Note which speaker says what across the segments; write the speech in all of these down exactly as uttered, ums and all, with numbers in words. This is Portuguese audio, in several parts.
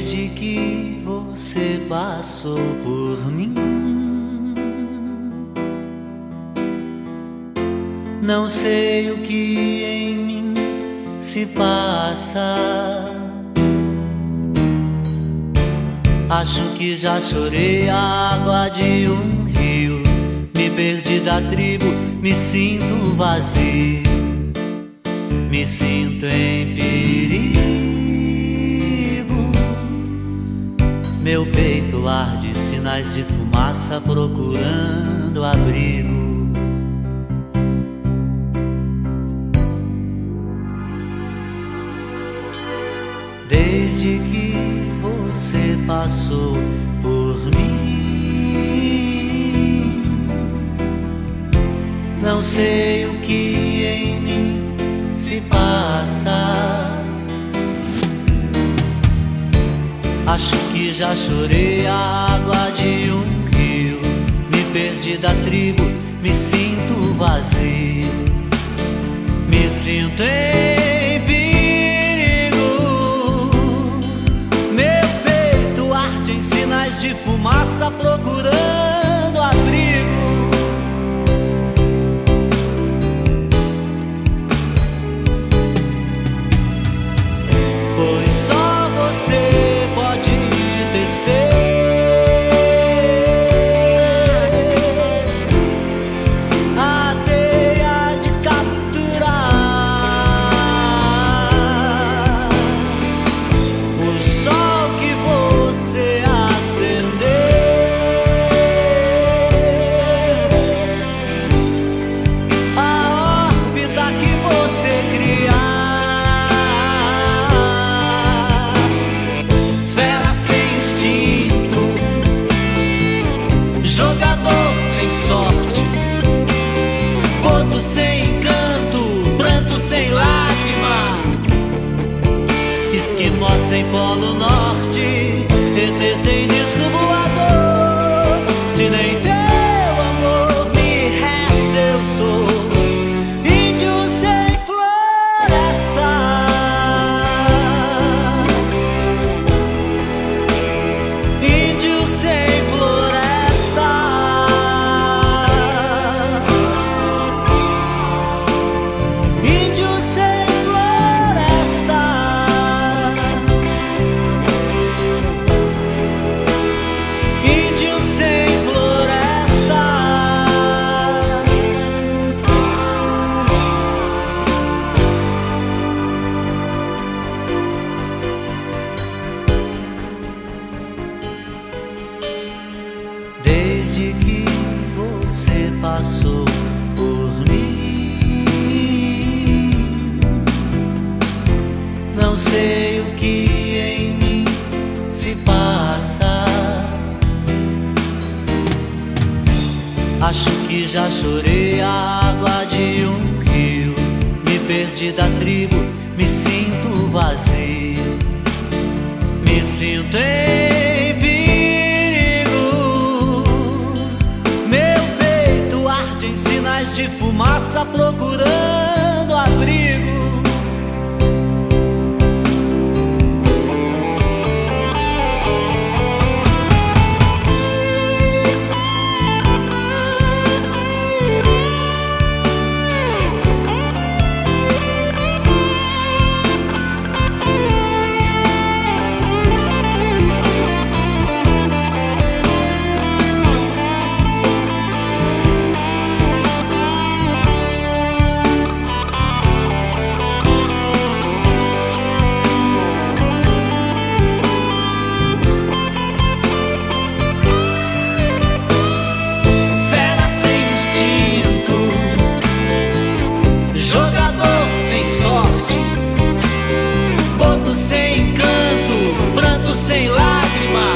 Speaker 1: Desde que você passou por mim, não sei o que em mim se passa. Acho que já chorei a água de um rio, me perdi da tribo, me sinto vazio, me sinto em perigo. Meu peito arde, sinais de fumaça procurando abrigo. Desde que você passou por mim, não sei o que em mim se passa. Acho que já chorei a água de um rio, me perdi da tribo, me sinto vazio, me sinto em perigo. Meu peito arde em sinais de fumaça procurando abrigo. Pois só você pode tecer a teia de capturar o sol que você acender, a órbita que você criar. Jogador sem sorte, boto sem encanto, pranto sem lágrima, esquimó sem polo norte, E T sem disco voador. Se nem teu amor me resta, eu sou índio sem floresta, índio sem floresta. Desde que você passou por mim, não sei o que em mim se passa. Acho que já chorei a água de um rio, me perdi da tribo, me sinto vazio, me sinto em perigo. Meu peito arde em sinais de fumaça procurando abrigo. Sem lágrima,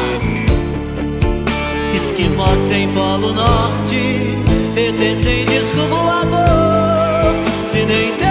Speaker 1: esquimó sem polo norte, E T sem disco voador. Se nem